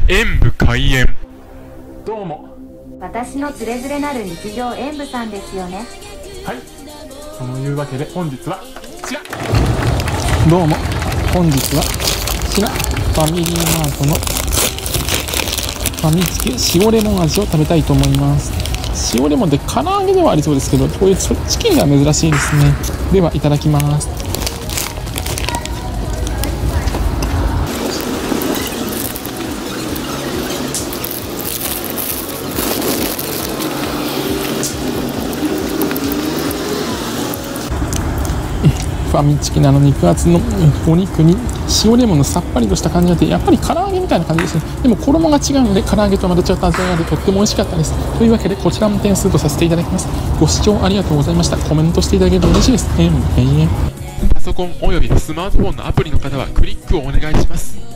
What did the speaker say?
演武開演。どうも。 私のつれづれなる日常演武さんですよね。 はい、そのいうわけで本日はこちら。 どうも、本日はこちらファミリーマートのファミチキ塩レモン味を食べたいと思います。塩レモンって唐揚げではありそうですけど、こういうチキンが珍しいですね。ではいただきます。ファミチキなの肉厚のお肉に塩レモンのさっぱりとした感じがあって、やっぱり唐揚げみたいな感じですね。でも衣が違うので唐揚げとまた違った味があってとっても美味しかったです。というわけでこちらも点数とさせていただきます。ご視聴ありがとうございました。コメントしていただけると嬉しいです。 パソコンおよびスマートフォンのアプリの方はクリックをお願いします。